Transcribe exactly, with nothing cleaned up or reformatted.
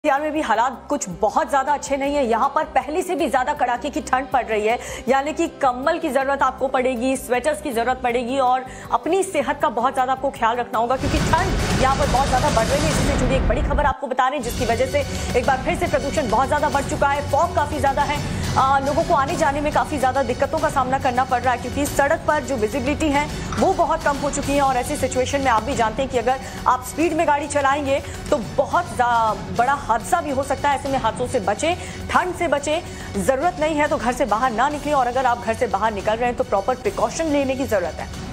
यार में भी हालात कुछ बहुत ज्यादा अच्छे नहीं है। यहाँ पर पहले से भी ज्यादा कड़ाके की ठंड पड़ रही है, यानी कि कंबल की जरूरत आपको पड़ेगी, स्वेटर्स की जरूरत पड़ेगी और अपनी सेहत का बहुत ज्यादा आपको ख्याल रखना होगा क्योंकि ठंड यहाँ पर बहुत ज्यादा बढ़ रही है। इससे जुड़ी एक बड़ी खबर आपको बता रहे हैं जिसकी वजह से एक बार फिर से प्रदूषण बहुत ज्यादा बढ़ चुका है। फॉग काफी ज्यादा है, आ, लोगों को आने जाने में काफी ज्यादा दिक्कतों का सामना करना पड़ रहा है क्योंकि सड़क पर जो विजिबिलिटी है वो बहुत कम हो चुकी है। और ऐसी सिचुएशन में आप भी जानते हैं कि अगर आप स्पीड में गाड़ी चलाएंगे तो बहुत बड़ा हादसा भी हो सकता है। ऐसे में हादसों से बचें, ठंड से बचें, जरूरत नहीं है तो घर से बाहर ना निकलें और अगर आप घर से बाहर निकल रहे हैं तो प्रॉपर प्रिकॉशन लेने की जरूरत है।